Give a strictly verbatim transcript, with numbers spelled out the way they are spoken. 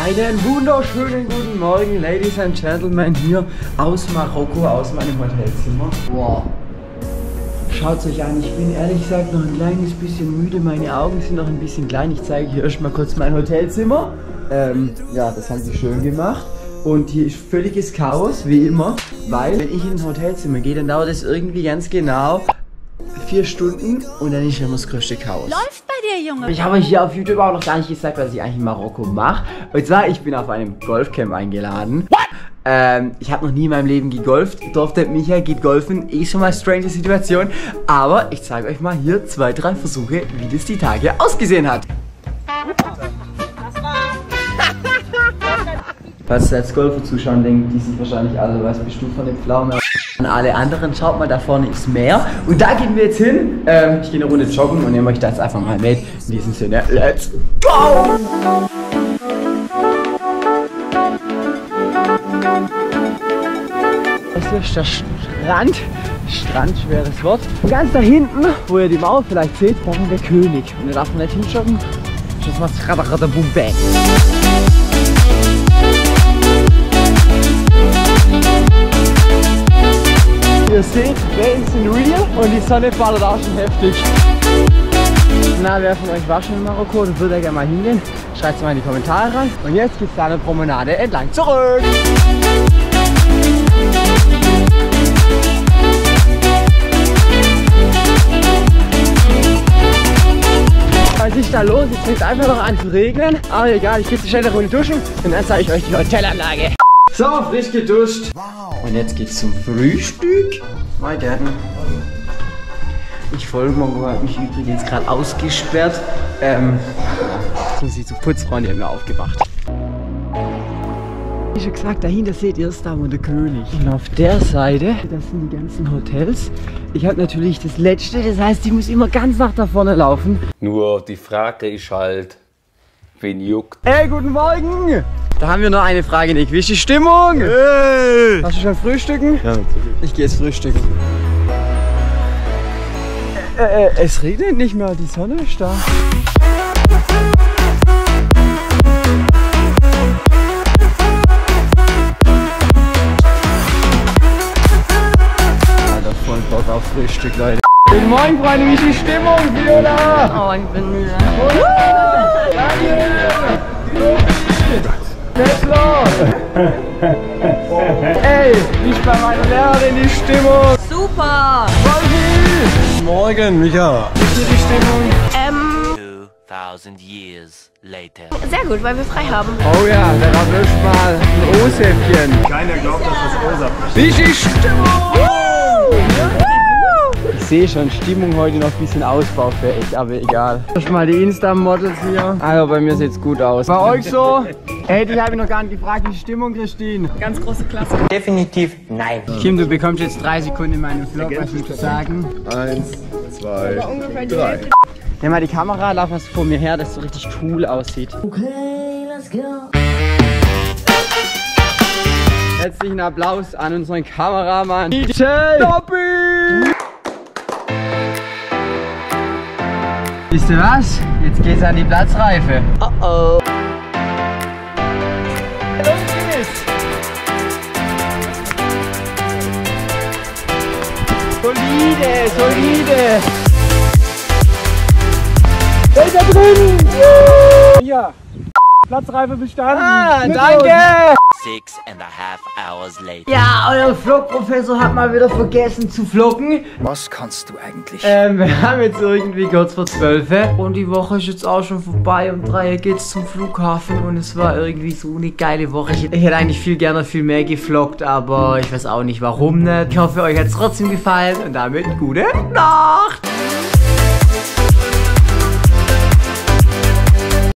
Einen wunderschönen guten Morgen, Ladies and Gentlemen, hier aus Marokko, aus meinem Hotelzimmer. Wow. Schaut euch an, ich bin ehrlich gesagt noch ein kleines bisschen müde, meine Augen sind noch ein bisschen klein. Ich zeige hier erstmal kurz mein Hotelzimmer. Ähm, ja, das haben sie schön gemacht. Und hier ist völliges Chaos, wie immer, weil wenn ich in ein Hotelzimmer gehe, dann dauert es irgendwie ganz genau vier Stunden und dann ist immer das größte Chaos. Läuft bei dir, Junge. Ich habe euch hier auf YouTube auch noch gar nicht gesagt, was ich eigentlich in Marokko mache. Und zwar, ich bin auf einem Golfcamp eingeladen. What? Ähm, ich habe noch nie in meinem Leben gegolft. Durfte Michael geht golfen. Eh schon mal strange Situation. Aber ich zeige euch mal hier zwei, drei Versuche, wie das die Tage ausgesehen hat. Falls jetzt Golfer zuschauen, denken, die sind wahrscheinlich alle, was bist du von dem Pflaumen? An alle anderen, schaut mal, da vorne ist Meer. Und da gehen wir jetzt hin. Ähm, ich gehe eine Runde joggen und nehme euch da jetzt einfach mal mit. In diesem Sinne, let's go! Das ist der Strand. Strand, schweres Wort. Und ganz da hinten, wo ihr die Mauer vielleicht seht, da ist der König. Und da darf man nicht hinschauen. Das macht radar boom bang. Ihr seht, Wellen sind real und die Sonne ballert auch schon heftig. Na, wer von euch war schon in Marokko? Dann würde ich gerne mal hingehen. Schreibt es mal in die Kommentare rein. Und jetzt geht es da eine Promenade entlang zurück. Was ist da los? Jetzt fängt es einfach noch an zu regnen. Aber egal, ich gehe jetzt schnell eine Runde duschen und dann zeige ich euch die Hotelanlage. So, frisch geduscht. Wow. Und jetzt geht's zum Frühstück. My Dad. Ich folge Mongo, hat mich übrigens gerade ausgesperrt. Ähm, jetzt muss ich zur Putzfrau, die hat mir aufgewacht. Wie schon gesagt, dahinter seht ihr es, da wo der König. Und auf der Seite, das sind die ganzen Hotels. Ich habe natürlich das letzte, das heißt, ich muss immer ganz nach da vorne laufen. Nur die Frage ist halt, wen juckt? Hey, guten Morgen! Da haben wir noch eine Frage, Nick. Wie ist die Stimmung? Hey. Hast du schon frühstücken? Ja, natürlich. Ich gehe jetzt frühstücken. Äh, äh, es regnet nicht mehr, die Sonne ist da. Alter, voll Bock auf Frühstück, Leute. Guten Morgen, Freunde, wie ist die Stimmung, Viola? Oh, ich bin müde. Tesla! Ey, wie ist bei meiner Lehrerin die Stimmung? Super! Wolfi! Morgen, Micha! Wie ist hier die Stimmung? Ähm, Thousand years later. sehr gut, weil wir frei haben. Oh ja, der erwischt mal ein Rosehäppchen. Keiner glaubt, dass das rosa ist. Wie ist die Stimmung? Ich sehe schon, Stimmung heute noch ein bisschen ausbaufähig, aber egal. Mal die Insta-Models hier. Also bei mir sieht es gut aus. Bei euch so? Hey, dich habe ich noch gar nicht gefragt, wie die Stimmung, Christine? Ganz große Klasse. Definitiv nein. Kim, du bekommst jetzt drei Sekunden in meinem Vlog, was willst du sagen? Eins, zwei, drei. Nimm mal die Kamera, lauf was vor mir her, dass es so richtig cool aussieht. Okay, let's go. Herzlichen Applaus an unseren Kameramann D J Dobby! Wisst ihr was? Jetzt geht's an die Platzreife. Oh oh. Los geht's! Solide, solide! Da ist er drin! Ja! Platzreife bestanden! Ah, danke! Six and a half hours later. Ja, euer Vlog-Professor hat mal wieder vergessen zu vloggen. Was kannst du eigentlich? Ähm, wir haben jetzt irgendwie kurz vor zwölf und die Woche ist jetzt auch schon vorbei. Um drei geht's zum Flughafen und es war irgendwie so eine geile Woche. Ich, ich hätte eigentlich viel gerne viel mehr gevloggt, aber ich weiß auch nicht warum nicht. Ich hoffe, euch hat es trotzdem gefallen und damit gute Nacht!